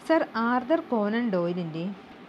Sir Arthur Konan ഡോയിലിൻ്റെ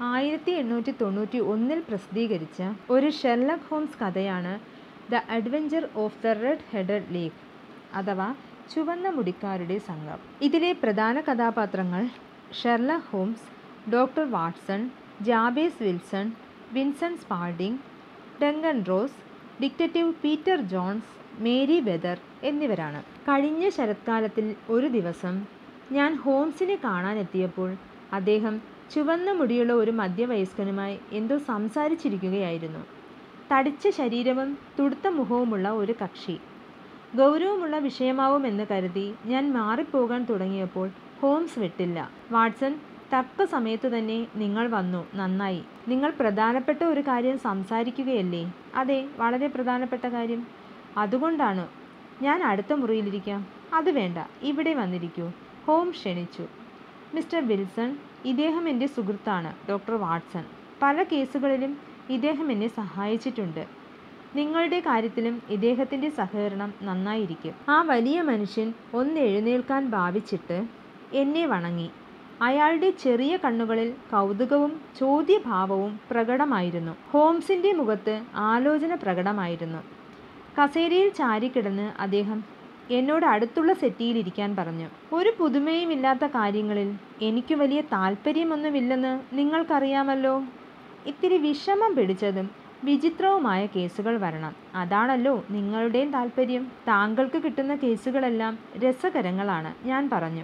1891 പ്രസിദ്ധീകരിച്ച ഒരു Sherlock Holmes കഥയാണ് the adventure of the red headed league അഥവാ ചുവന്ന മുടിക്കാരുടെ സംഘം. ഇതിലെ പ്രധാന കഥാപാത്രങ്ങൾ Sherlock Holmes, doctor Watson, Jabez Wilson, Vincent Spaulding, Duncan Ross, detective Peter Jones, Merryweather എന്നിവരാണ്. കഴിഞ്ഞ ശരത്കാലത്തിൽ ഒരു ദിവസം ഞാൻ ഹോംസിനെ കാണാനെത്തിയപ്പോൾ അദ്ദേഹം ചുവന്ന മുടിയുള്ള ഒരു മധ്യവയസ്കനുമായി എന്തോ സംസാരിച്ചിരിക്കുകയായിരുന്നു. തടിച്ച ശരീരവും തുടുത്ത മുഖവുമുള്ള ഒരു കക്ഷി. ഗൗരവമുള്ള വിഷയമാവുമെന്ന് കരുതി ഞാൻ മാറിപ്പോകാൻ തുടങ്ങിയപ്പോൾ ഹോംസ് വിട്ടില്ല. വാട്സൺ, തക്ക സമയത്തു തന്നെ നിങ്ങൾ വന്നു, നന്നായി. നിങ്ങൾ പ്രധാനപ്പെട്ട ഒരു കാര്യം സംസാരിക്കുകയല്ലേ? അതെ, വളരെ പ്രധാനപ്പെട്ട കാര്യം. അതുകൊണ്ടാണ്. ഞാൻ അടുത്ത മുറിയിലിരിക്കാം. അത് വേണ്ട, ഇവിടെ വന്നിരിക്കൂ. ഹോംസ് ക്ഷണിച്ചു. മിസ്റ്റർ വിൽസൺ, ഇദ്ദേഹം എൻ്റെ സുഹൃത്താണ്, ഡോക്ടർ വാട്സൺ. പല കേസുകളിലും ഇദ്ദേഹം എന്നെ സഹായിച്ചിട്ടുണ്ട്. നിങ്ങളുടെ കാര്യത്തിലും ഇദ്ദേഹത്തിൻ്റെ സഹകരണം നന്നായിരിക്കും. ആ വലിയ മനുഷ്യൻ ഒന്ന് എഴുന്നേൽക്കാൻ ഭാവിച്ചിട്ട് എന്നെ വണങ്ങി. അയാളുടെ ചെറിയ കണ്ണുകളിൽ കൗതുകവും ചോദ്യഭാവവും പ്രകടമായിരുന്നു. ഹോംസിൻ്റെ മുഖത്ത് ആലോചന പ്രകടമായിരുന്നു. കസേരയിൽ ചാരിക്കിടന്ന് അദ്ദേഹം എന്നോട് അടുത്തുള്ള സെറ്റിയിലിരിക്കാൻ പറഞ്ഞു. ഒരു പുതുമയുമില്ലാത്ത കാര്യങ്ങളിൽ എനിക്ക് വലിയ താല്പര്യമൊന്നുമില്ലെന്ന് നിങ്ങൾക്കറിയാമല്ലോ. ഇത്തിരി വിഷമം പിടിച്ചതും വിചിത്രവുമായ കേസുകൾ വരണം, അതാണല്ലോ നിങ്ങളുടെയും താല്പര്യം. താങ്കൾക്ക് കിട്ടുന്ന കേസുകളെല്ലാം രസകരങ്ങളാണ്, ഞാൻ പറഞ്ഞു.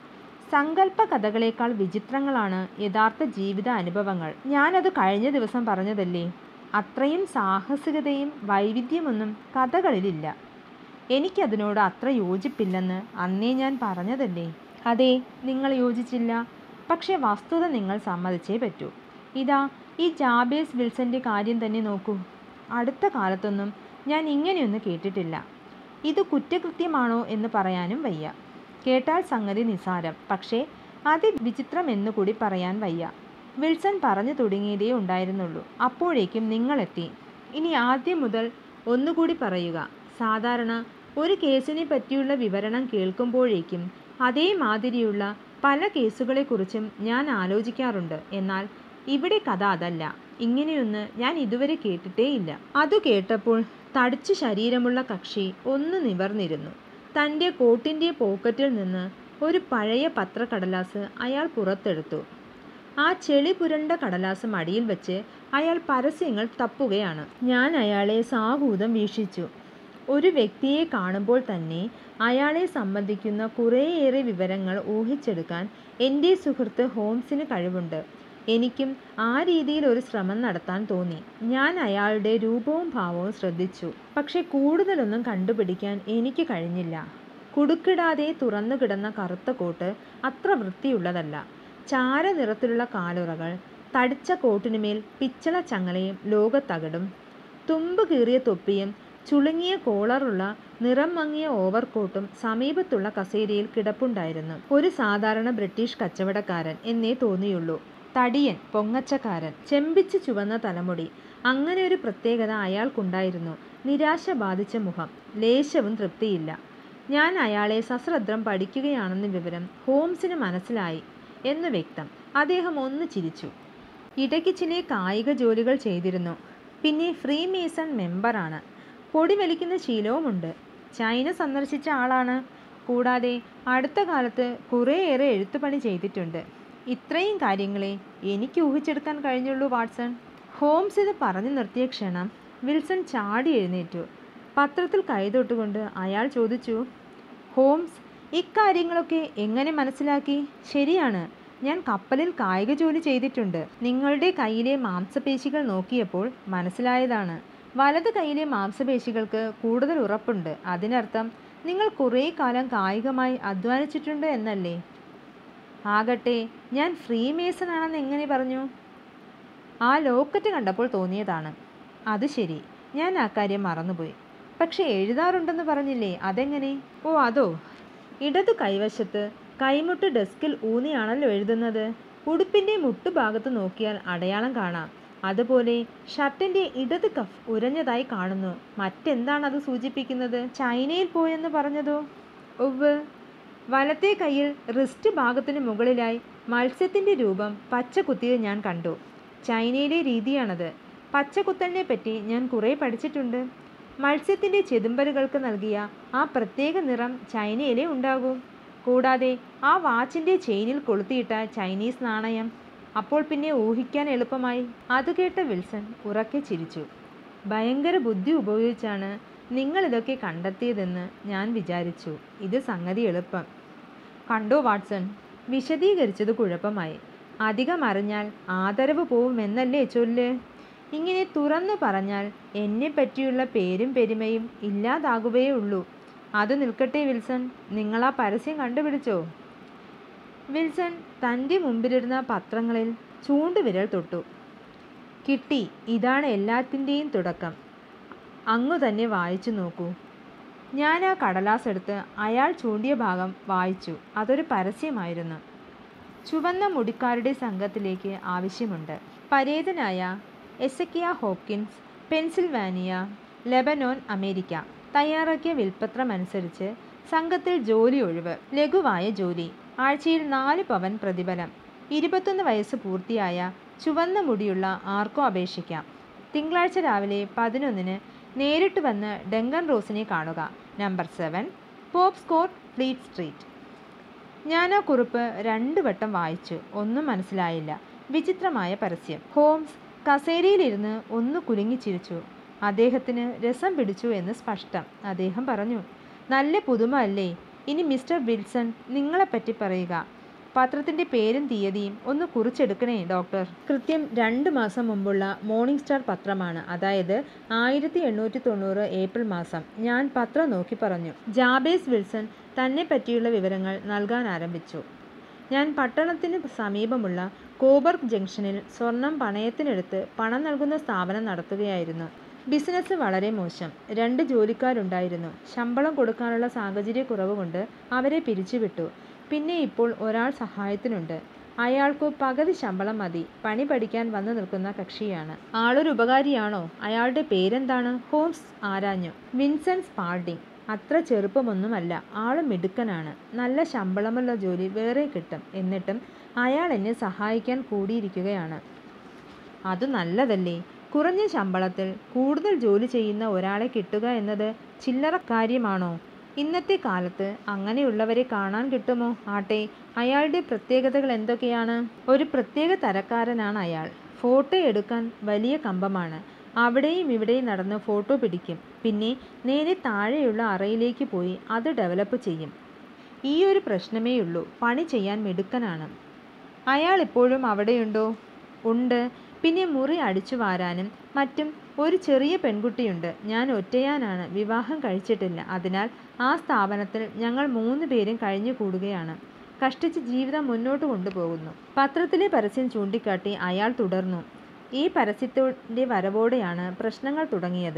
സങ്കല്പ കഥകളേക്കാൾ വിചിത്രങ്ങളാണ് യഥാർത്ഥ ജീവിത അനുഭവങ്ങൾ. ഞാനത് കഴിഞ്ഞ ദിവസം പറഞ്ഞതല്ലേ. അത്രയും സാഹസികതയും വൈവിധ്യമൊന്നും കഥകളിലില്ല. എനിക്കതിനോട് അത്ര യോജിപ്പില്ലെന്ന് അന്നേ ഞാൻ പറഞ്ഞതല്ലേ. അതെ, നിങ്ങൾ യോജിച്ചില്ല. പക്ഷേ വസ്തുത നിങ്ങൾ സമ്മതിച്ചേ പറ്റൂ. ഇതാ ഈ ജാബേസ് വിൽസൻ്റെ കാര്യം തന്നെ നോക്കൂ. അടുത്ത കാലത്തൊന്നും ഞാൻ ഇങ്ങനെയൊന്നും കേട്ടിട്ടില്ല. ഇത് കുറ്റകൃത്യമാണോ എന്ന് പറയാനും വയ്യ. കേട്ടാൽ സംഗതി നിസാരം, പക്ഷേ അതിവിചിത്രമെന്നു കൂടി പറയാൻ വയ്യ. വിൽസൺ പറഞ്ഞു തുടങ്ങിയതേ ഉണ്ടായിരുന്നുള്ളൂ. അപ്പോഴേക്കും നിങ്ങളെത്തി. ഇനി ആദ്യം മുതൽ ഒന്നുകൂടി പറയുക. സാധാരണ ഒരു കേസിനെ പറ്റിയുള്ള വിവരണം കേൾക്കുമ്പോഴേക്കും അതേമാതിരിയുള്ള പല കേസുകളെക്കുറിച്ചും ഞാൻ ആലോചിക്കാറുണ്ട്. എന്നാൽ ഇവിടെ കഥ അതല്ല. ഇങ്ങനെയൊന്ന് ഞാൻ ഇതുവരെ കേട്ടിട്ടേയില്ല. അതു കേട്ടപ്പോൾ തടിച്ചു ശരീരമുള്ള കക്ഷി ഒന്ന് നിവർന്നിരുന്നു. തൻ്റെ കോട്ടിൻ്റെ പോക്കറ്റിൽ നിന്ന് ഒരു പഴയ പത്രക്കടലാസ് അയാൾ പുറത്തെടുത്തു. ആ ചെളി പുരണ്ട കടലാസ് മടിയിൽ വെച്ച് അയാൾ പരസ്യങ്ങൾ തപ്പുകയാണ്. ഞാൻ അയാളെ സാഹൂതം വീക്ഷിച്ചു. ഒരു വ്യക്തിയെ കാണുമ്പോൾ തന്നെ അയാളെ സംബന്ധിക്കുന്ന കുറേയേറെ വിവരങ്ങൾ ഊഹിച്ചെടുക്കാൻ എൻ്റെ സുഹൃത്ത് ഹോംസിന് കഴിവുണ്ട്. എനിക്കും ആ രീതിയിൽ ഒരു ശ്രമം നടത്താൻ തോന്നി. ഞാൻ അയാളുടെ രൂപവും ഭാവവും ശ്രദ്ധിച്ചു. പക്ഷെ കൂടുതലൊന്നും കണ്ടുപിടിക്കാൻ എനിക്ക് കഴിഞ്ഞില്ല. കുടുക്കിടാതെ തുറന്നു കിടന്ന കറുത്ത കോട്ട് അത്ര വൃത്തിയുള്ളതല്ല. ചാര നിറത്തിലുള്ള കാലുറകൾ, തടിച്ച കോട്ടിനുമേൽ പിച്ചള ചങ്ങലയും ലോകത്തകടും, തുമ്പ് കീറിയ തൊപ്പിയും ചുളുങ്ങിയ കോളറുള്ള നിറം മങ്ങിയ ഓവർകോട്ടും സമീപത്തുള്ള കസേരയിൽ കിടപ്പുണ്ടായിരുന്നു. ഒരു സാധാരണ ബ്രിട്ടീഷ് കച്ചവടക്കാരൻ എന്നേ തോന്നിയുള്ളൂ. തടിയൻ, പൊങ്ങച്ചക്കാരൻ, ചെമ്പിച്ച് ചുവന്ന തലമുടി, അങ്ങനെ ഒരു പ്രത്യേകത അയാൾക്കുണ്ടായിരുന്നു. നിരാശ ബാധിച്ച മുഖം, ലേശവും തൃപ്തിയില്ല. ഞാൻ അയാളെ സശ്രദ്ധം പഠിക്കുകയാണെന്ന വിവരം ഹോംസിന് മനസ്സിലായി എന്ന് വ്യക്തം. അദ്ദേഹം ഒന്ന് ചിരിച്ചു. ഇടയ്ക്ക് ചില കായിക ജോലികൾ ചെയ്തിരുന്നു. പിന്നെ ഫ്രീ മേസൺ മെമ്പറാണ്. പൊടി വലിക്കുന്ന ശീലവുമുണ്ട്. ചൈന സന്ദർശിച്ച ആളാണ്. കൂടാതെ അടുത്ത കാലത്ത് കുറേയേറെ എഴുത്തുപണി ചെയ്തിട്ടുണ്ട്. ഇത്രയും കാര്യങ്ങളെ എനിക്ക് ഊഹിച്ചെടുക്കാൻ കഴിഞ്ഞുള്ളൂ വാട്സൺ. ഹോംസ് ഇത് പറഞ്ഞു നിർത്തിയ ക്ഷണം വിൽസൺ ചാടി എഴുന്നേറ്റു. പത്രത്തിൽ കൈതൊട്ടുകൊണ്ട് അയാൾ ചോദിച്ചു, ഹോംസ്, ഇക്കാര്യങ്ങളൊക്കെ എങ്ങനെ മനസ്സിലാക്കി? ശരിയാണ്, ഞാൻ കപ്പലിൽ കായിക ജോലി ചെയ്തിട്ടുണ്ട്. നിങ്ങളുടെ കയ്യിലെ മാംസപേശികൾ നോക്കിയപ്പോൾ മനസ്സിലായതാണ്. വലത് കൈയിലെ മാംസപേശികൾക്ക് കൂടുതൽ ഉറപ്പുണ്ട്. അതിനർത്ഥം നിങ്ങൾ കുറേ കാലം കായികമായി അധ്വാനിച്ചിട്ടുണ്ട് എന്നല്ലേ? ആകട്ടെ, ഞാൻ ഫ്രീ മേസൺ ആണെന്ന് എങ്ങനെ പറഞ്ഞു? ആ ലോക്കറ്റ് കണ്ടപ്പോൾ തോന്നിയതാണ്. അത് ശരി, ഞാൻ ആ കാര്യം മറന്നുപോയി. പക്ഷെ എഴുതാറുണ്ടെന്ന് പറഞ്ഞില്ലേ, അതെങ്ങനെ? ഓ അതോ, ഇടതു കൈവശത്ത് കൈമുട്ട് ഡെസ്കിൽ ഊന്നിയാണല്ലോ എഴുതുന്നത്. ഉടുപ്പിൻ്റെ മുട്ടുഭാഗത്ത് നോക്കിയാൽ അടയാളം കാണാം. അതുപോലെ ഷർട്ടിൻ്റെ ഇടത് കഫ് ഉരഞ്ഞതായി കാണുന്നു. മറ്റെന്താണ് അത് സൂചിപ്പിക്കുന്നത്? ചൈനയിൽ പോയെന്ന് പറഞ്ഞതോ? ഒവ്, വലത്തെ കൈയിൽ റിസ്റ്റ് ഭാഗത്തിന് മുകളിലായി മത്സ്യത്തിൻ്റെ രൂപം പച്ച കുത്തിയത് ഞാൻ കണ്ടു. ചൈനയിലെ രീതിയാണത്. പച്ച കുത്തലിനെ പറ്റി ഞാൻ കുറേ പഠിച്ചിട്ടുണ്ട്. മത്സ്യത്തിൻ്റെ ചെതുമ്പലുകൾക്ക് നൽകിയ ആ പ്രത്യേക നിറം ചൈനയിലേ ഉണ്ടാകൂ. കൂടാതെ ആ വാച്ചിൻ്റെ ചെയിനിൽ കൊളുത്തിയിട്ട ചൈനീസ് നാണയം. അപ്പോൾ പിന്നെ ഊഹിക്കാൻ എളുപ്പമായി. അത് കേട്ട വിൽസൺ ഉറക്കെ ചിരിച്ചു. ഭയങ്കര ബുദ്ധി ഉപയോഗിച്ചാണ് നിങ്ങളിതൊക്കെ കണ്ടെത്തിയതെന്ന് ഞാൻ വിചാരിച്ചു. ഇത് സംഗതി എളുപ്പം. കണ്ടോ വാട്സൺ, വിശദീകരിച്ചത് കുഴപ്പമായി. അധികം അറിഞ്ഞാൽ ആദരവ് പോവുമെന്നല്ലേ ചൊല്ല്. ഇങ്ങനെ തുറന്നു പറഞ്ഞാൽ എന്നെ പറ്റിയുള്ള പേരും പെരുമയും ഇല്ലാതാകുകയേ ഉള്ളൂ. അത് നിൽക്കട്ടെ വിൽസൺ, നിങ്ങളാ പരസ്യം കണ്ടുപിടിച്ചോ? വിൽസൺ തൻ്റെ മുമ്പിലിരുന്ന പത്രങ്ങളിൽ ചൂണ്ടുവിരൽ തൊട്ടു. കിട്ടി. ഇതാണ് എല്ലാത്തിൻ്റെയും തുടക്കം. അങ്ങു തന്നെ വായിച്ചു നോക്കൂ. ഞാൻ ആ കടലാസ് എടുത്ത് അയാൾ ചൂണ്ടിയ ഭാഗം വായിച്ചു. അതൊരു പരസ്യമായിരുന്നു. ചുവന്ന മുടിക്കാരുടെ സംഘത്തിലേക്ക് ആവശ്യമുണ്ട്. പരേതനായ Ezekiah Hopkins, Pennsylvania, Lebanon, America. തയ്യാറാക്കിയ വിൽപ്പത്രമനുസരിച്ച് സംഘത്തിൽ ജോലി ഒഴിവ്. ലഘുവായ ജോലി. ആഴ്ചയിൽ 4 പവൻ പ്രതിഫലം. 21 വയസ്സ് പൂർത്തിയായ ചുവന്ന മുടിയുള്ള ആർക്കോ അപേക്ഷിക്കാം. തിങ്കളാഴ്ച രാവിലെ 11-ന് നേരിട്ട് വന്ന് ഡങ്കൻ റോസിനെ കാണുക. Number 7, Pope's court, Fleet street. ഞാൻ ആ കുറിപ്പ് 2 വട്ടം വായിച്ചു. ഒന്നും മനസ്സിലായില്ല. വിചിത്രമായ പരസ്യം. ഹോംസ് കസേരയിലിരുന്ന് ഒന്ന് കുലുങ്ങിച്ചിരിച്ചു. അദ്ദേഹത്തിന് രസം പിടിച്ചു എന്ന് സ്പഷ്ടം. അദ്ദേഹം പറഞ്ഞു, നല്ല പുതുമ അല്ലേ? ഇനി മിസ്റ്റർ വിൽസൺ, നിങ്ങളെപ്പറ്റി പറയുക. പത്രത്തിൻ്റെ പേരും തീയതിയും ഒന്ന് കുറിച്ചെടുക്കണേ ഡോക്ടർ. കൃത്യം 2 മാസം മുമ്പുള്ള മോർണിംഗ് സ്റ്റാർ പത്രമാണ്. അതായത് 1890 ഏപ്രിൽ മാസം. ഞാൻ പത്രം നോക്കി പറഞ്ഞു. ജാബേസ് വിൽസൺ തന്നെ പറ്റിയുള്ള വിവരങ്ങൾ നൽകാൻ ആരംഭിച്ചു. ഞാൻ പട്ടണത്തിന് സമീപമുള്ള കോബർഗ് ജംഗ്ഷനിൽ സ്വർണം പണയത്തിനെടുത്ത് പണം നൽകുന്ന സ്ഥാപനം നടത്തുകയായിരുന്നു. ബിസിനസ് വളരെ മോശം. 2 ജോലിക്കാരുണ്ടായിരുന്നു. ശമ്പളം കൊടുക്കാനുള്ള സാഹചര്യക്കുറവ് കൊണ്ട് അവരെ പിരിച്ചുവിട്ടു. പിന്നെ ഇപ്പോൾ ഒരാൾ സഹായത്തിനുണ്ട്. അയാൾക്കു പകുതി ശമ്പളം മതി. പണി പഠിക്കാൻ വന്നു നിൽക്കുന്ന കക്ഷിയാണ്. ആളൊരു ഉപകാരിയാണോ? അയാളുടെ പേരെന്താണ്? ഹോംസ് ആരാഞ്ഞു. Vincent Spaulding. അത്ര ചെറുപ്പമൊന്നുമല്ല. ആൾ മിടുക്കനാണ്. നല്ല ശമ്പളമുള്ള ജോലി വേറെ കിട്ടും. എന്നിട്ടും അയാൾ എന്നെ സഹായിക്കാൻ കൂടിയിരിക്കുകയാണ്. അത് നല്ലതല്ലേ? കുറഞ്ഞ ശമ്പളത്തിൽ കൂടുതൽ ജോലി ചെയ്യുന്ന ഒരാളെ കിട്ടുക എന്നത് ചില്ലറ കാര്യമാണോ? ഇന്നത്തെ കാലത്ത് അങ്ങനെയുള്ളവരെ കാണാൻ കിട്ടുമോ? ആട്ടെ, അയാളുടെ പ്രത്യേകതകൾ എന്തൊക്കെയാണ്? ഒരു പ്രത്യേക തരക്കാരനാണ് അയാൾ. ഫോട്ടോ എടുക്കാൻ വലിയ കമ്പമാണ്. അവിടെയും ഇവിടെയും നടന്ന് ഫോട്ടോ പിടിക്കും. പിന്നെ നേരെ താഴെയുള്ള അറയിലേക്ക് പോയി അത് ഡെവലപ്പ് ചെയ്യും. ഈ ഒരു പ്രശ്നമേയുള്ളൂ. പണി ചെയ്യാൻ മിടുക്കനാണ്. അയാൾ ഇപ്പോഴും അവിടെയുണ്ടോ? ഉണ്ട്. പിന്നെ മുറി അടിച്ചു വാരാനും മറ്റും ഒരു ചെറിയ പെൺകുട്ടിയുണ്ട്. ഞാൻ ഒറ്റയാനാണ്. വിവാഹം കഴിച്ചിട്ടില്ല. അതിനാൽ ആ സ്ഥാപനത്തിൽ ഞങ്ങൾ 3 പേരും കഴിഞ്ഞു കൂടുകയാണ്. കഷ്ടിച്ച് ജീവിതം മുന്നോട്ട് കൊണ്ടുപോകുന്നു. പത്രത്തിലെ പരസ്യം ചൂണ്ടിക്കാട്ടി അയാൾ തുടർന്നു. ഈ പരസ്യത്തിൻ്റെ വരവോടെയാണ് പ്രശ്നങ്ങൾ തുടങ്ങിയത്.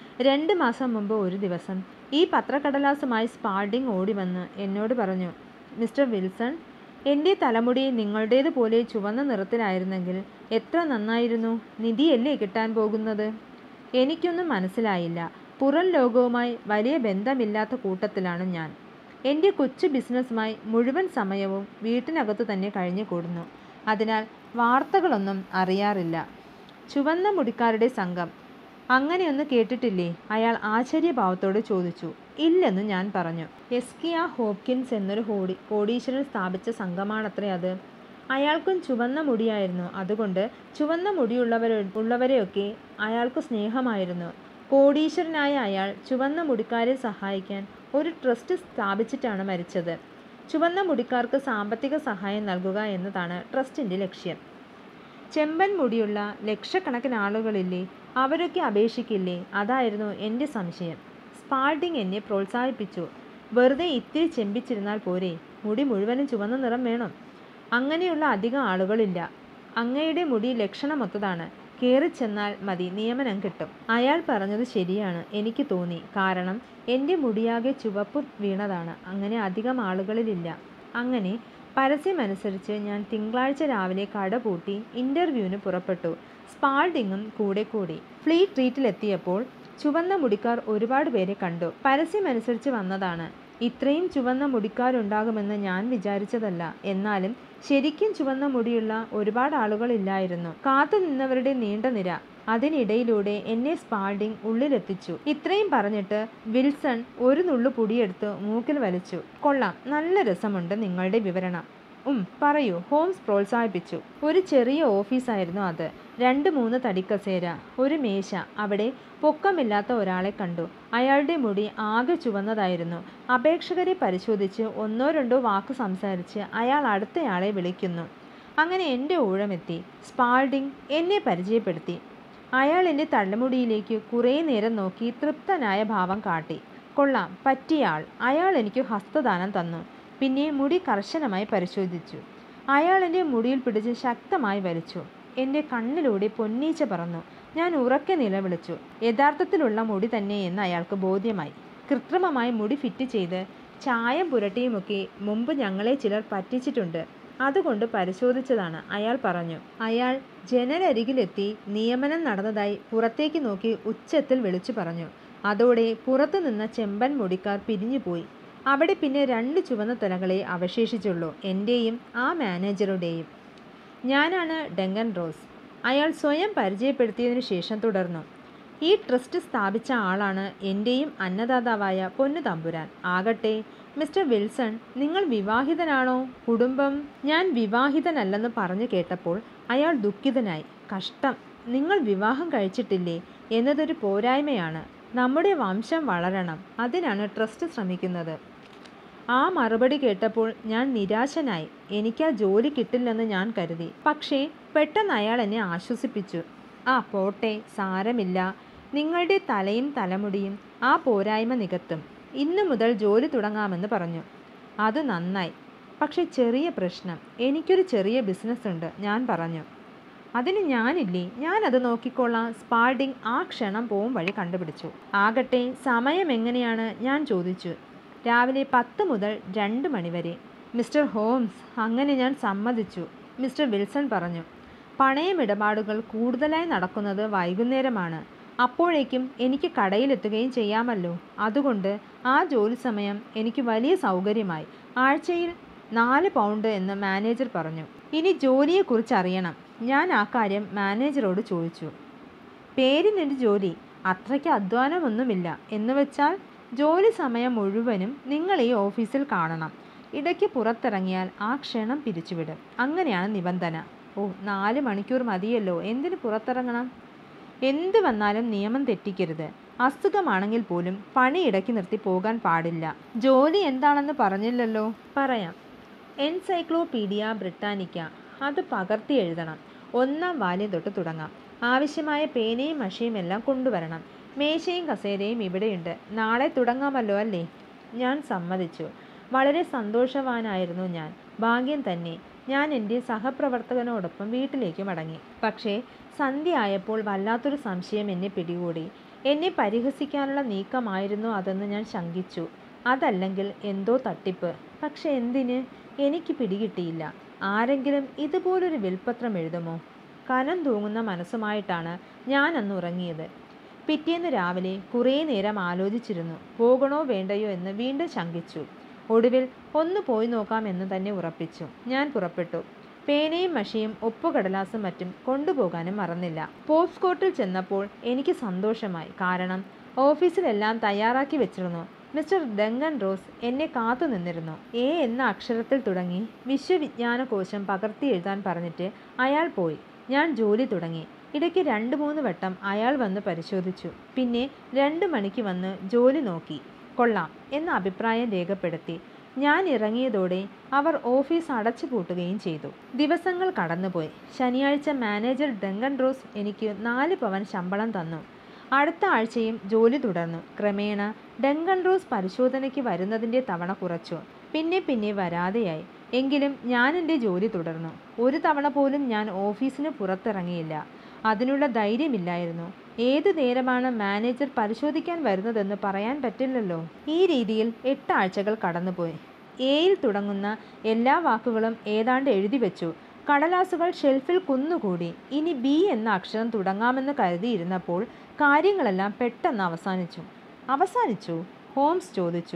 2 മാസം മുമ്പ് ഒരു ദിവസം ഈ പത്രക്കടലാസുമായി സ്പാർഡിംഗ് ഓടിവന്ന് എന്നോട് പറഞ്ഞു, മിസ്റ്റർ വിൽസൺ, എൻ്റെ തലമുടി നിങ്ങളുടേതുപോലെ ചുവന്ന നിറത്തിലായിരുന്നെങ്കിൽ എത്ര നന്നായിരുന്നു. നിധിയല്ലേ കിട്ടാൻ പോകുന്നത്? എനിക്കൊന്നും മനസ്സിലായില്ല. പുറം ലോകവുമായി വലിയ ബന്ധമില്ലാത്ത കൂട്ടത്തിലാണ് ഞാൻ. എൻ്റെ കൊച്ചു ബിസിനസ്സുമായി മുഴുവൻ സമയവും വീട്ടിനകത്തു തന്നെ കഴിഞ്ഞു കൂടുന്നു. അതിനാൽ വാർത്തകളൊന്നും അറിയാറില്ല. ചുവന്ന മുടിക്കാരുടെ സംഘം, അങ്ങനെയൊന്ന് കേട്ടിട്ടില്ലേ? അയാൾ ആശ്ചര്യഭാവത്തോടെ ചോദിച്ചു. ഇല്ലെന്ന് ഞാൻ പറഞ്ഞു. എസ്കിയ ഹോപ്കിൻസ് എന്നൊരു കോടീശ്വരൻ സ്ഥാപിച്ച സംഘമാണത്രേ അത്. അയാൾക്കും ചുവന്ന മുടിയായിരുന്നു. അതുകൊണ്ട് ചുവന്ന മുടിയുള്ളവരെയൊക്കെ അയാൾക്ക് സ്നേഹമായിരുന്നു. കോടീശ്വരനായ അയാൾ ചുവന്ന മുടിക്കാരെ സഹായിക്കാൻ ഒരു ട്രസ്റ്റ് സ്ഥാപിച്ചിട്ടാണ് മരിച്ചത്. ചുവന്ന മുടിക്കാർക്ക് സാമ്പത്തിക സഹായം നൽകുക എന്നതാണ് ട്രസ്റ്റിൻ്റെ ലക്ഷ്യം. ചെമ്പൻ മുടിയുള്ള ലക്ഷക്കണക്കിന് ആളുകളില്ലേ? അവരൊക്കെ അപേക്ഷിക്കില്ലേ? അതായിരുന്നു എൻ്റെ സംശയം. സ്പാർഡിംഗ് എന്നെ പ്രോത്സാഹിപ്പിച്ചു. വെറുതെ ഇത്തിരി ചെമ്പിച്ചിരുന്നാൽ പോരെ? മുടി മുഴുവനും ചുവന്ന നിറം വേണം. അങ്ങനെയുള്ള അധികം ആളുകളില്ല. അങ്ങയുടെ മുടി ലക്ഷണമൊത്തതാണ്. കയറിച്ചെന്നാൽ മതി, നിയമനം കിട്ടും. അയാൾ പറഞ്ഞത് ശരിയാണ്, എനിക്ക് തോന്നി. കാരണം എൻ്റെ മുടിയാകെ ചുവപ്പ് വീണതാണ്. അങ്ങനെ അധികം ആളുകളിലില്ല. അങ്ങനെ പരസ്യമനുസരിച്ച് ഞാൻ തിങ്കളാഴ്ച രാവിലെ കട പൂട്ടി ഇൻ്റർവ്യൂവിന് പുറപ്പെട്ടു. സ്പാർഡിങ്ങും കൂടെ കൂടി. ഫ്ലീറ്റ് സ്ട്രീറ്റിലെത്തിയപ്പോൾ ചുവന്ന മുടിക്കാർ ഒരുപാട് പേരെ കണ്ടു. പരസ്യമനുസരിച്ച് വന്നതാണ്. ഇത്രയും ചുവന്ന മുടിക്കാരുണ്ടാകുമെന്ന് ഞാൻ വിചാരിച്ചതല്ല. എന്നാലും ശരിക്കും ചുവന്ന മുടിയുള്ള ഒരുപാട് ആളുകളില്ലായിരുന്നു. കാത്തു നിന്നവരുടെ നീണ്ട നിര. അതിനിടയിലൂടെ എന്നെ സ്പാൾഡിംഗ് ഉള്ളിലെത്തിച്ചു. ഇത്രയും പറഞ്ഞിട്ട് വിൽസൺ ഒരു നുള്ളു പൊടിയെടുത്ത് മൂക്കിൽ വലിച്ചു. കൊള്ളാം, നല്ല രസമുണ്ട് നിങ്ങളുടെ വിവരണം. പറയൂ, ഹോംസ് പ്രോത്സാഹിപ്പിച്ചു. ഒരു ചെറിയ ഓഫീസായിരുന്നു അത്. 2-3 തടിക്കസേര, ഒരു മേശ. അവിടെ പൊക്കമില്ലാത്ത ഒരാളെ കണ്ടു. അയാളുടെ മുടി ആകെ ചുവന്നതായിരുന്നു. അപേക്ഷകരെ പരിശോധിച്ച് 1-2 വാക്ക് സംസാരിച്ച് അയാൾ അടുത്തയാളെ വിളിക്കുന്നു. അങ്ങനെ എൻ്റെ ഊഴമെത്തി. സ്പാൾഡിംഗ് എന്നെ പരിചയപ്പെടുത്തി. അയാൾ എൻ്റെ തലമുടിയിലേക്ക് കുറേ നേരം നോക്കി തൃപ്തനായ ഭാവം കാട്ടി. കൊള്ളാം, പറ്റിയ ആൾ. അയാൾ എനിക്ക് ഹസ്തദാനം തന്നു. പിന്നെ മുടി കർശനമായി പരിശോധിച്ചു. അയാൾ എൻ്റെ മുടിയിൽ പിടിച്ച് ശക്തമായി വലിച്ചു. എൻ്റെ കണ്ണിലൂടെ പൊന്നീച്ച പറന്നു. ഞാൻ ഉറക്കെ നിലവിളിച്ചു. യഥാർത്ഥത്തിലുള്ള മുടി തന്നെ എന്ന് അയാൾക്ക് ബോധ്യമായി. കൃത്രിമമായി മുടി ഫിറ്റ് ചെയ്ത് ചായം പുരട്ടിയുമൊക്കെ മുമ്പ് ഞങ്ങളെ ചിലർ പറ്റിച്ചിട്ടുണ്ട്. അതുകൊണ്ട് പരിശോധിച്ചതാണ്, അയാൾ പറഞ്ഞു. അയാൾ ജനലരികിലെത്തി നിയമനം നടന്നതായി പുറത്തേക്ക് നോക്കി ഉച്ചത്തിൽ വിളിച്ചു പറഞ്ഞു. അതോടെ പുറത്തു നിന്ന ചെമ്പൻ മുടിക്കാർ പിരിഞ്ഞുപോയി. അവിടെ പിന്നെ 2 ചുവന്ന തലകളെ അവശേഷിച്ചുള്ളൂ, എൻ്റെയും ആ മാനേജറുടെയും. ഞാനാണ് ഡങ്കൻ റോസ്. അയാൾ സ്വയം പരിചയപ്പെടുത്തിയതിനു ശേഷം തുടർന്നു. ഈ ട്രസ്റ്റ് സ്ഥാപിച്ച ആളാണ് എൻ്റെയും അന്നദാതാവായ പൊന്നു തമ്പുരാൻ. ആകട്ടെ, മിസ്റ്റർ വിൽസൺ, നിങ്ങൾ വിവാഹിതനാണോ? കുടുംബം? ഞാൻ വിവാഹിതനല്ലെന്ന് പറഞ്ഞു കേട്ടപ്പോൾ അയാൾ ദുഃഖിതനായി. കഷ്ടം, നിങ്ങൾ വിവാഹം കഴിച്ചിട്ടില്ലേ എന്നതൊരു പോരായ്മയാണ്. നമ്മുടെ വംശം വളരണം, അതിനാണ് ട്രസ്റ്റ് ശ്രമിക്കുന്നത്. ആ മറുപടി കേട്ടപ്പോൾ ഞാൻ നിരാശനായി. എനിക്കാ ജോലി കിട്ടില്ലെന്ന് ഞാൻ കരുതി. പക്ഷേ പെട്ടെന്ന് അയാൾ എന്നെ ആശ്വസിപ്പിച്ചു. പോട്ടെ, സാരമില്ല. നിങ്ങളുടെ തലയും തലമുടിയും ആ പോരായ്മ നികത്തും. ഇന്നു മുതൽ ജോലി തുടങ്ങാമെന്ന് പറഞ്ഞു. അത് നന്നായി. പക്ഷെ ചെറിയ പ്രശ്നം. എനിക്കൊരു ചെറിയ ബിസിനസ് ഉണ്ട്, ഞാൻ പറഞ്ഞു. അതിന് ഞാനില്ലേ, ഞാനത് നോക്കിക്കൊള്ളാം. സ്പാൾഡിംഗ് ആ ക്ഷണം പോവും വഴി കണ്ടുപിടിച്ചു. ആകട്ടെ, സമയം എങ്ങനെയാണ്? ഞാൻ ചോദിച്ചു. രാവിലെ 10 മുതൽ 2 മണി വരെ. മിസ്റ്റർ ഹോംസ്, അങ്ങനെ ഞാൻ സമ്മതിച്ചു. മിസ്റ്റർ വിൽസൺ പറഞ്ഞു. പണയമിടപാടുകൾ കൂടുതലായി നടക്കുന്നത് വൈകുന്നേരമാണ്. അപ്പോഴേക്കും എനിക്ക് കടയിലെത്തുകയും ചെയ്യാമല്ലോ. അതുകൊണ്ട് ആ ജോലി സമയം എനിക്ക് വലിയ സൗകര്യമായി. ആഴ്ചയിൽ 4 പൗണ്ട് എന്ന് മാനേജർ പറഞ്ഞു. ഇനി ജോലിയെക്കുറിച്ച് അറിയണം. ഞാൻ ആ കാര്യം മാനേജറോട് ചോദിച്ചു. പേരിനൊരു ജോലി, അത്രയ്ക്ക് അധ്വാനമൊന്നുമില്ല. എന്നുവെച്ചാൽ ജോലി സമയം മുഴുവനും നിങ്ങൾ ഈ ഓഫീസിൽ കാണണം. ഇടയ്ക്ക് പുറത്തിറങ്ങിയാൽ ആ ക്ഷണം പിരിച്ചുവിടും. അങ്ങനെയാണ് നിബന്ധന. 4 മണിക്കൂർ മതിയല്ലോ, എന്തിന് പുറത്തിറങ്ങണം? എന്തു വന്നാലും നിയമം തെറ്റിക്കരുത്. അസുഖമാണെങ്കിൽ പോലും പണി ഇടയ്ക്ക് നിർത്തി പോകാൻ പാടില്ല. ജോലി എന്താണെന്ന് പറഞ്ഞില്ലല്ലോ. പറയാം. Encyclopedia Britannica. അത് പകർത്തി എഴുതണം. 1-ാം വാല്യം തൊട്ട് തുടങ്ങാം. ആവശ്യമായ പേനയും മഷിയും എല്ലാം കൊണ്ടുവരണം. മേശയും കസേരയും ഇവിടെയുണ്ട്. നാളെ തുടങ്ങാമല്ലോ അല്ലേ? ഞാൻ സമ്മതിച്ചു. വളരെ സന്തോഷവാനായിരുന്നു ഞാൻ. ഭാഗ്യം തന്നെ. ഞാൻ എൻ്റെ സഹപ്രവർത്തകനോടൊപ്പം വീട്ടിലേക്ക് മടങ്ങി. പക്ഷേ സന്ധ്യ ആയപ്പോൾ വല്ലാത്തൊരു സംശയം എന്നെ പിടികൂടി. എന്നെ പരിഹസിക്കാനുള്ള നീക്കമായിരുന്നു അതെന്ന് ഞാൻ ശങ്കിച്ചു. അതല്ലെങ്കിൽ എന്തോ തട്ടിപ്പ്. പക്ഷെ എന്തിന്? എനിക്ക് പിടികിട്ടിയില്ല. ആരെങ്കിലും ഇതുപോലൊരു വിൽപ്പത്രം എഴുതുമോ? കനം തൂങ്ങുന്ന മനസ്സുമായിട്ടാണ് ഞാൻ അന്ന് ഉറങ്ങിയത്. പിറ്റേന്ന് രാവിലെ കുറേ നേരം ആലോചിച്ചിരുന്നു. പോകണോ വേണ്ടയോ എന്ന് വീണ്ടും ശങ്കിച്ചു. ഒടുവിൽ ഒന്ന് പോയി നോക്കാം എന്ന് തന്നെ ഉറപ്പിച്ചു. ഞാൻ പുറപ്പെട്ടു. പേനയും മഷിയും ഒപ്പുകടലാസും മറ്റും കൊണ്ടുപോകാനും മറന്നില്ല. പോപ്സ്കോട്ടിൽ ചെന്നപ്പോൾ എനിക്ക് സന്തോഷമായി. കാരണം ഓഫീസിലെല്ലാം തയ്യാറാക്കി വെച്ചിരുന്നു. മിസ്റ്റർ ഡങ്കൻ റോസ് എന്നെ കാത്തു നിന്നിരുന്നു. എ എന്ന അക്ഷരത്തിൽ തുടങ്ങി വിശ്വവിജ്ഞാനകോശം പകർത്തി എഴുതാൻ പറഞ്ഞിട്ട് അയാൾ പോയി. ഞാൻ ജോലി തുടങ്ങി. ഇടയ്ക്ക് 2-3 വട്ടം അയാൾ വന്ന് പരിശോധിച്ചു. പിന്നെ 2 മണിക്ക് വന്ന് ജോലി നോക്കി. കൊള്ളാം എന്ന അഭിപ്രായം രേഖപ്പെടുത്തി. ഞാൻ ഇറങ്ങിയതോടെ അവർ ഓഫീസ് അടച്ചു പൂട്ടുകയും ചെയ്തു. ദിവസങ്ങൾ കടന്നുപോയി. ശനിയാഴ്ച മാനേജർ ഡങ്കൻ റോസ് എനിക്ക് 4 പവൻ ശമ്പളം തന്നു. അടുത്ത ആഴ്ചയും ജോലി തുടർന്നു. ക്രമേണ ഡങ്കൻ റോസ് പരിശോധനയ്ക്ക് വരുന്നതിൻ്റെ തവണ കുറച്ചു. പിന്നെ വരാതെയായി. എങ്കിലും ഞാൻ എൻ്റെ ജോലി തുടർന്നു. ഒരു തവണ പോലും ഞാൻ ഓഫീസിന് പുറത്തിറങ്ങിയില്ല. അതിനുള്ള ധൈര്യമില്ലായിരുന്നു. ഏതു നേരമാണ് മാനേജർ പരിശോധിക്കാൻ വരുന്നതെന്ന് പറയാൻ പറ്റില്ലല്ലോ. ഈ രീതിയിൽ 8 ആഴ്ചകൾ കടന്നുപോയി. എയിൽ തുടങ്ങുന്ന എല്ലാ വാക്കുകളും ഏതാണ്ട് എഴുതി വെച്ചു. കടലാസുകൾ ഷെൽഫിൽ കുന്നുകൂടി. ഇനി ബി എന്ന അക്ഷരം തുടങ്ങാമെന്ന് കരുതിയിരുന്നപ്പോൾ കാര്യങ്ങളെല്ലാം പെട്ടെന്ന് അവസാനിച്ചു. ഹോംസ് ചോദിച്ചു.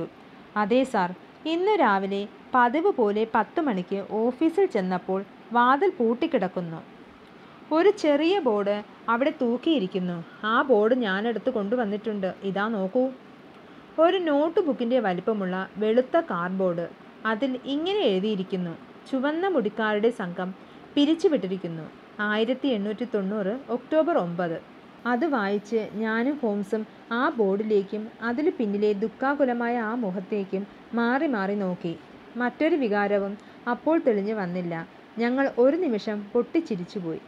അതെ സാർ, ഇന്ന് രാവിലെ പതിവ് പോലെ 10 മണിക്ക് ഓഫീസിൽ ചെന്നപ്പോൾ വാതിൽ പൂട്ടിക്കിടക്കുന്നു. ഒരു ചെറിയ ബോർഡ് അവിടെ തൂക്കിയിരിക്കുന്നു. ആ ബോർഡ് ഞാനെടുത്ത് കൊണ്ടുവന്നിട്ടുണ്ട്. ഇതാ നോക്കൂ. ഒരു നോട്ട് ബുക്കിൻ്റെ വലിപ്പമുള്ള വെളുത്ത കാർഡ്ബോർഡ്. അതിൽ ഇങ്ങനെ എഴുതിയിരിക്കുന്നു: ചുവന്ന മുടിക്കാരുടെ സംഘം പിരിച്ചുവിട്ടിരിക്കുന്നു. 1890 ഒക്ടോബർ 9. അത് വായിച്ച് ഞാനും ഹോംസും ആ ബോർഡിലേക്കും അതിൽ പിന്നിലെ ദുഃഖാകുലമായ ആ മുഖത്തേക്കും മാറി മാറി നോക്കി. മറ്റൊരു വികാരവും അപ്പോൾ തെളിഞ്ഞു വന്നില്ല. ഞങ്ങൾ ഒരു നിമിഷം പൊട്ടിച്ചിരിച്ചുപോയി.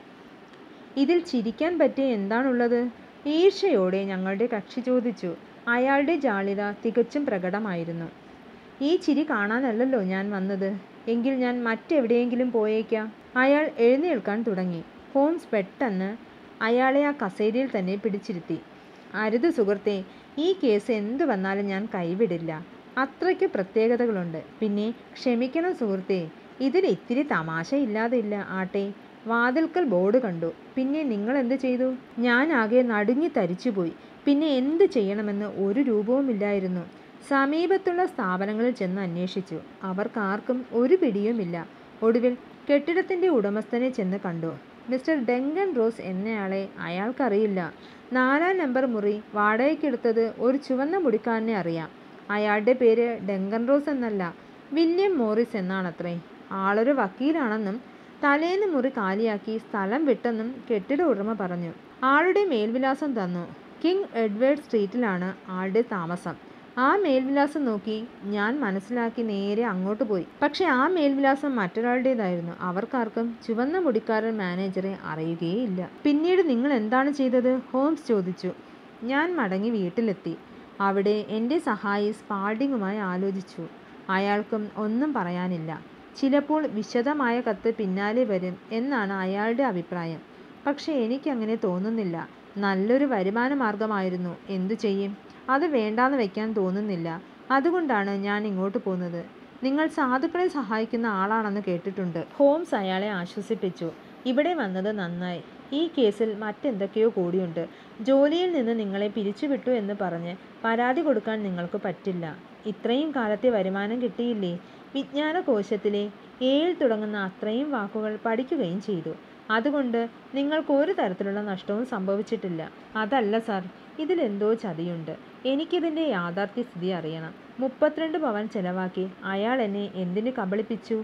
ഇതിൽ ചിരിക്കാൻ പറ്റിയ എന്താണുള്ളത്? ഈർഷ്യയോടെ ഞങ്ങളുടെ കക്ഷി ചോദിച്ചു. അയാളുടെ ജാള്യത തികച്ചും പ്രകടമായിരുന്നു. ഈ ചിരി കാണാനല്ലല്ലോ ഞാൻ വന്നത്. എങ്കിൽ ഞാൻ മറ്റെവിടെയെങ്കിലും പോയേക്കാം. അയാൾ എഴുന്നേൽക്കാൻ തുടങ്ങി. ഹോംസ് പെട്ടെന്ന് അയാളെ ആ കസേരയിൽ തന്നെ പിടിച്ചിരുത്തി. അരുത് സുഹൃത്തേ, ഈ കേസ് എന്തു വന്നാലും ഞാൻ കൈവിടില്ല. അത്രയ്ക്ക് പ്രത്യേകതകളുണ്ട്. പിന്നെ ക്ഷമിക്കണം സുഹൃത്തേ, ഇതിൽ ഇത്തിരി തമാശ ഇല്ലാതെ ഇല്ല ആട്ടെ. വാതിൽക്കൽ ബോർഡ് കണ്ടു. പിന്നെ നിങ്ങൾ എന്ത് ചെയ്തു? ഞാൻ ആകെ നടുങ്ങി തരിച്ചുപോയി. പിന്നെ എന്ത് ചെയ്യണമെന്ന് ഒരു രൂപവുമില്ലായിരുന്നു. സമീപത്തുള്ള സ്ഥാപനങ്ങളിൽ ചെന്ന് അന്വേഷിച്ചു. അവർക്കാർക്കും ഒരു പിടിയുമില്ല. ഒടുവിൽ കെട്ടിടത്തിൻ്റെ ഉടമസ്ഥനെ ചെന്ന് കണ്ടു. മിസ്റ്റർ ഡങ്കൻ റോസ് എന്നയാളെ അയാൾക്കറിയില്ല. 4-ാം നമ്പർ മുറി വാടകയ്ക്കെടുത്തത് ഒരു ചുവന്ന മുടിക്കാരനെ അറിയാം. അയാളുടെ പേര് ഡങ്കൻ റോസ് എന്നല്ല, വില്യം മോറിസ് എന്നാണത്രേ. ആളൊരു വക്കീലാണെന്നും തലേന്ന് മുറി കാലിയാക്കി സ്ഥലം വിട്ടെന്നും കെട്ടിട ഉടമ പറഞ്ഞു. ആളുടെ മേൽവിലാസം തന്നു. കിങ് എഡ്വേർഡ് സ്ട്രീറ്റിലാണ് ആളുടെ താമസം. ആ മേൽവിലാസം നോക്കി ഞാൻ മനസ്സിലാക്കി നേരെ അങ്ങോട്ട് പോയി. പക്ഷെ ആ മേൽവിലാസം മറ്റൊരാളുടേതായിരുന്നു. അവർക്കാർക്കും ചുവന്ന മുടിക്കാരൻ മാനേജറെ അറിയുകയില്ല. പിന്നീട് നിങ്ങൾ എന്താണ് ചെയ്തത്? ഹോംസ് ചോദിച്ചു. ഞാൻ മടങ്ങി വീട്ടിലെത്തി. അവിടെ എൻ്റെ സഹായി സ്പാർഡിങ്ങുമായി ആലോചിച്ചു. അയാൾക്കും ഒന്നും പറയാനില്ല. ചിലപ്പോൾ വിശദമായ കത്ത് പിന്നാലെ വരും എന്നാണ് അയാളുടെ അഭിപ്രായം. പക്ഷെ എനിക്കങ്ങനെ തോന്നുന്നില്ല. നല്ലൊരു വരുമാന മാർഗമായിരുന്നു. എന്തു ചെയ്യും? അത് വേണ്ടാന്ന് വയ്ക്കാൻ തോന്നുന്നില്ല. അതുകൊണ്ടാണ് ഞാൻ ഇങ്ങോട്ട് പോകുന്നത്. നിങ്ങൾ സാധുക്കളെ സഹായിക്കുന്ന ആളാണെന്ന് കേട്ടിട്ടുണ്ട്. ഹോംസ് അയാളെ ആശ്വസിപ്പിച്ചു. ഇവിടെ വന്നത് നന്നായി. ഈ കേസിൽ മറ്റെന്തൊക്കെയോ കൂടിയുണ്ട്. ജോലിയിൽ നിന്ന് നിങ്ങളെ പിരിച്ചുവിട്ടു എന്ന് പറഞ്ഞ് പരാതി കൊടുക്കാൻ നിങ്ങൾക്ക് പറ്റില്ല. ഇത്രയും കാലത്തെ വരുമാനം കിട്ടിയില്ലേ? വിജ്ഞാനകോശത്തിലെ ഏഴിൽ തുടങ്ങുന്ന അത്രയും വാക്കുകൾ പഠിക്കുകയും ചെയ്തു. അതുകൊണ്ട് നിങ്ങൾക്ക് ഒരു തരത്തിലുള്ള നഷ്ടവും സംഭവിച്ചിട്ടില്ല. അതല്ല സാർ, ഇതിലെന്തോ ചതിയുണ്ട്. എനിക്കിതിൻ്റെ യാഥാർത്ഥ്യ സ്ഥിതി അറിയണം. 32 പവൻ ചെലവാക്കി അയാൾ എന്നെ എന്തിന് കബളിപ്പിച്ചു?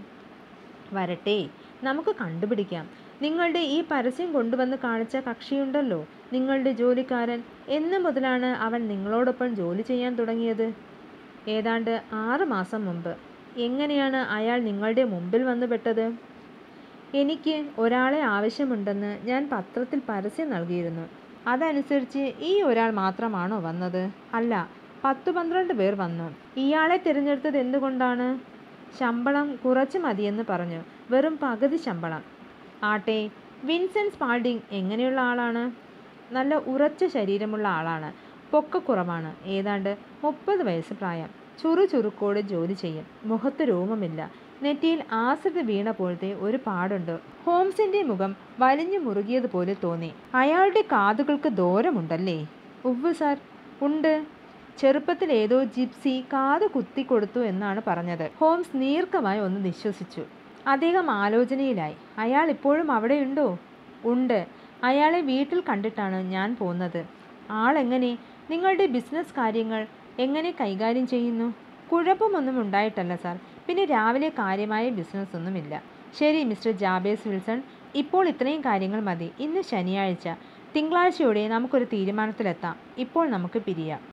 വരട്ടെ, നമുക്ക് കണ്ടുപിടിക്കാം. നിങ്ങളുടെ ഈ പരസ്യം കൊണ്ടുവന്ന് കാണിച്ച കക്ഷിയുണ്ടല്ലോ, നിങ്ങളുടെ ജോലിക്കാരൻ. എന്ന് മുതലാണ് അവൻ നിങ്ങളോടൊപ്പം ജോലി ചെയ്യാൻ തുടങ്ങിയത്? ഏതാണ്ട് 6 മാസം മുമ്പ്. എങ്ങനെയാണ് അയാൾ നിങ്ങളുടെ മുമ്പിൽ വന്നു പെട്ടത്? എനിക്ക് ഒരാളെ ആവശ്യമുണ്ടെന്ന് ഞാൻ പത്രത്തിൽ പരസ്യം നൽകിയിരുന്നു. അതനുസരിച്ച് ഈ ഒരാൾ മാത്രമാണോ വന്നത്? അല്ല, 10-12 പേർ വന്നു. ഇയാളെ തിരഞ്ഞെടുത്തത് എന്തുകൊണ്ടാണ്? ശമ്പളം കുറച്ച് മതിയെന്ന് പറഞ്ഞു. വെറും പകുതി ശമ്പളം. ആട്ടെ, വിൻസെൻ്റ് സ്പാൾഡിംഗ് എങ്ങനെയുള്ള ആളാണ്? നല്ല ഉറച്ച ശരീരമുള്ള ആളാണ്. പൊക്കക്കുറവാണ്. ഏതാണ്ട് 30 വയസ്സ് പ്രായം. ചുറുചുറുക്കോടെ ജോലി ചെയ്യും. മുഖത്ത് രോമമില്ല. നെറ്റിയിൽ ആസിഡ് വീണ പോലത്തെ ഒരു പാടുണ്ട്. ഹോംസിൻ്റെ മുഖം വലിഞ്ഞു മുറുകിയതുപോലെ തോന്നി. അയാളുടെ കാതുകൾക്ക് ദൂരമുണ്ടല്ലേ? ഉവ്വ് സാർ, ഉണ്ട്. ചെറുപ്പത്തിൽ ഏതോ ജിപ്സി കാത് കുത്തിക്കൊടുത്തു എന്നാണ് പറഞ്ഞത്. ഹോംസ് ദീർഘമായി ഒന്ന് നിശ്വസിച്ചു. അദ്ദേഹം ആലോചനയിലായി. അയാൾ ഇപ്പോഴും അവിടെയുണ്ടോ? ഉണ്ട്. അയാളെ വീട്ടിൽ കണ്ടിട്ടാണ് ഞാൻ പോകുന്നത്. ആളെങ്ങനെ? നിങ്ങളുടെ ബിസിനസ് കാര്യങ്ങൾ എങ്ങനെ കൈകാര്യം ചെയ്യുന്നു? കുഴപ്പമൊന്നും ഉണ്ടായിട്ടല്ല സാർ. പിന്നെ രാവിലെ കാര്യമായ ബിസിനസ് ഒന്നുമില്ല. ശരി മിസ്റ്റർ ജാബേസ് വിൽസൺ, ഇപ്പോൾ ഇത്രയും കാര്യങ്ങൾ മതി. ഇന്ന് ശനിയാഴ്ച. തിങ്കളാഴ്ചയോടെ നമുക്കൊരു തീരുമാനത്തിലെത്താം. ഇപ്പോൾ നമുക്ക് പിരിയാം.